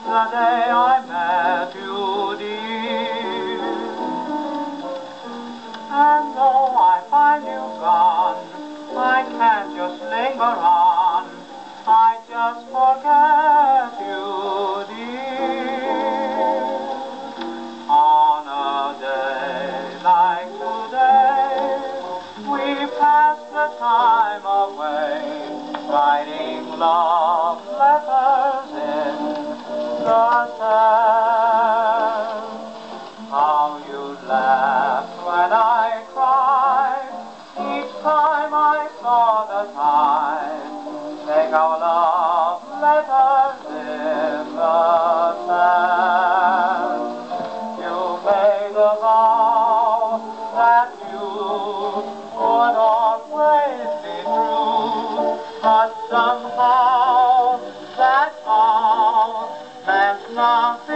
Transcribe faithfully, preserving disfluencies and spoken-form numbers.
the day I met you, dear. And though I find you gone, I can't just linger on. I just forget you, dear. On a day like today, we pass the time away, writing love letters in the sand. How you laughed when I cried each time I saw the tide take our love letters in the sand. You made a vow that you would always be true, but somehow that vow meant nothing.